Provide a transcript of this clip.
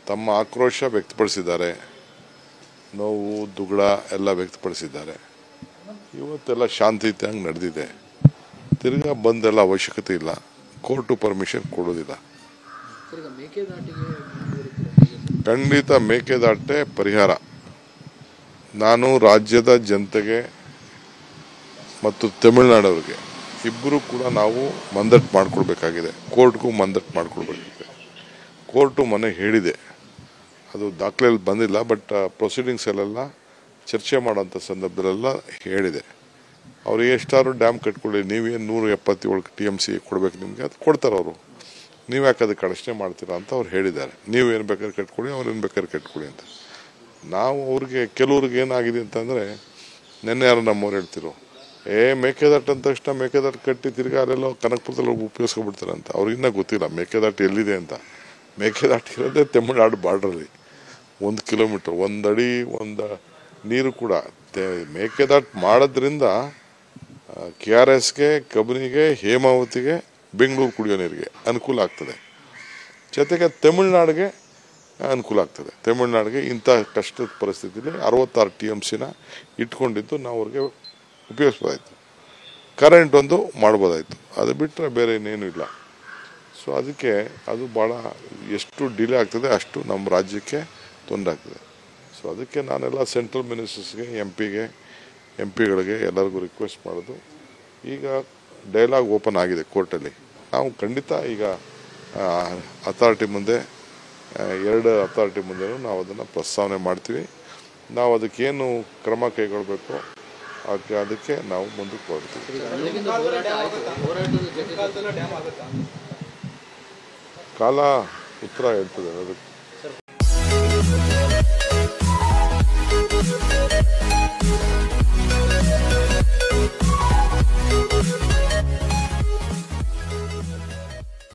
ತಮ್ಮ ಆಕ್ರೋಶ ವ್ಯಕ್ತಪಡಿಸಿದ್ದಾರೆ, ನೋವು ದುಗುಡ ಎಲ್ಲ ವ್ಯಕ್ತಪಡಿಸಿದ್ದಾರೆ. ಇವತ್ತೆಲ್ಲ ಶಾಂತಿಯುತವಾಗಿ ನಡೆದಿದೆ. ತಿರ್ಗಾ ಬಂದೆಲ್ಲ ಅವಶ್ಯಕತೆ ಇಲ್ಲ. ಕೋರ್ಟು ಪರ್ಮಿಷನ್ ಕೊಡೋದಿಲ್ಲ. ಖಂಡಿತ ಮೇಕೆದಾಟೆ ಪರಿಹಾರ. ನಾನು ರಾಜ್ಯದ ಜನತೆಗೆ ಮತ್ತು ತಮಿಳುನಾಡವರಿಗೆ ಇಬ್ಬರು ಕೂಡ ನಾವು ಮಂದಟ್ಟು ಮಾಡಿಕೊಡ್ಬೇಕಾಗಿದೆ. ಕೋರ್ಟ್ಗೂ ಮಂದಟ್ಟು ಮಾಡಿಕೊಡ್ಬೇಕಾಗಿದೆ. ಕೋರ್ಟು ಮನೆ ಹೇಳಿದೆ, ಅದು ದಾಖಲೆಯಲ್ಲಿ ಬಂದಿಲ್ಲ, ಬಟ್ ಪ್ರೊಸೀಡಿಂಗ್ಸಲ್ಲೆಲ್ಲ ಚರ್ಚೆ ಮಾಡೋಂಥ ಸಂದರ್ಭದಲ್ಲೆಲ್ಲ ಹೇಳಿದೆ. ಅವ್ರು ಎಷ್ಟಾದ್ರು ಡ್ಯಾಮ್ ಕಟ್ಕೊಳ್ಳಿ, ನೀವೇನು 177 TMC ಕೊಡಬೇಕು ನಿಮಗೆ, ಅದು ಕೊಡ್ತಾರೆ ಅವರು. ನೀವು ಯಾಕೆ ಅದಕ್ಕೆ ಅಡಚಣೆ ಮಾಡ್ತೀರಾ ಅಂತ ಅವ್ರು ಹೇಳಿದ್ದಾರೆ. ನೀವೇನು ಬೇಕಾದ್ರೆ ಕಟ್ಕೊಳ್ಳಿ, ಅವ್ರೇನು ಬೇಕಾದ್ರೆ ಕಟ್ಕೊಳ್ಳಿ ಅಂತ. ನಾವು ಅವ್ರಿಗೆ ಕೆಲವ್ರಿಗೆ ಏನಾಗಿದೆ ಅಂತಂದರೆ, ನೆನ್ನೆ ಯಾರು ನಮ್ಮವ್ರು ಹೇಳ್ತಿರೋ, ಮೇಕೆದಾಟು ಅಂದ ತಕ್ಷಣ ಮೇಕೆದಾಟು ಕಟ್ಟಿ ತಿರ್ಗಿ ಅಲ್ಲೆಲ್ಲ ಕನಕಪುರದಲ್ಲಿ ಹೋಗಿ ಉಪಯೋಗಿಸ್ಕೊಬಿಡ್ತಾರೆ ಅಂತ. ಅವ್ರಿಗಿನ್ನ ಗೊತ್ತಿಲ್ಲ ಮೇಕೆದಾಟು ಎಲ್ಲಿದೆ ಅಂತ. ಮೇಕೆದಾಟು ಇರೋದೇ ತಮಿಳುನಾಡು ಬಾರ್ಡ್ರಲ್ಲಿ 1 ಕಿಲೋಮೀಟ್ರ್, 1 ಅಡಿ ಒಂದು ನೀರು ಕೂಡ. ಮೇಕೆದಾಟು ಮಾಡೋದ್ರಿಂದ KRSಗೆ, ಕಬಿನಿಗೆ, ಹೇಮಾವತಿಗೆ, ಬೆಂಗಳೂರು ಕುಡಿಯೋ ನೀರಿಗೆ ಅನುಕೂಲ ಆಗ್ತದೆ. ಜೊತೆಗೆ ತಮಿಳುನಾಡಿಗೆ ಅನುಕೂಲ ಆಗ್ತದೆ. ತಮಿಳುನಾಡಿಗೆ ಇಂಥ ಕಷ್ಟದ ಪರಿಸ್ಥಿತಿಯಲ್ಲಿ 66 TMCನ ಇಟ್ಕೊಂಡಿದ್ದು ನಾವು ಅವ್ರಿಗೆ ಉಪಯೋಗಿಸ್ಬೋದಾಯ್ತು. ಕರೆಂಟ್ ಒಂದು ಮಾಡ್ಬೋದಾಯಿತು. ಅದು ಬಿಟ್ಟರೆ ಬೇರೆ ಇನ್ನೇನು ಇಲ್ಲ. ಸೊ ಅದಕ್ಕೆ ಅದು ಭಾಳ ಎಷ್ಟು ಡಿಲೇ ಆಗ್ತದೆ ಅಷ್ಟು ನಮ್ಮ ರಾಜ್ಯಕ್ಕೆ ತೊಂದರೆ ಆಗ್ತದೆ. ಸೊ ಅದಕ್ಕೆ ನಾನೆಲ್ಲ ಸೆಂಟ್ರಲ್ ಮಿನಿಸ್ಟರ್ಸ್ಗೆ, MP ಗಳಿಗೆ ಎಲ್ಲರಿಗೂ ರಿಕ್ವೆಸ್ಟ್ ಮಾಡೋದು, ಈಗ ಡೈಲಾಗ್ ಓಪನ್ ಆಗಿದೆ ಕೋರ್ಟಲ್ಲಿ. ನಾವು ಖಂಡಿತ ಈಗ ಅಥಾರಿಟಿ ಮುಂದೆ, 2 ಅಥಾರಿಟಿ ಮುಂದೆ ನಾವು ಅದನ್ನು ಪ್ರಸ್ತಾವನೆ ಮಾಡ್ತೀವಿ. ನಾವು ಅದಕ್ಕೇನು ಕ್ರಮ ಕೈಗೊಳ್ಳಬೇಕು ಅದಕ್ಕೆ ನಾವು ಮುಂದಕ್ಕೆ ಹೊರಡ್ತೀವಿ. ಕಾಲ ಉತ್ತರ ಹೇಳ್ತದೆ ಅದಕ್ಕೆ.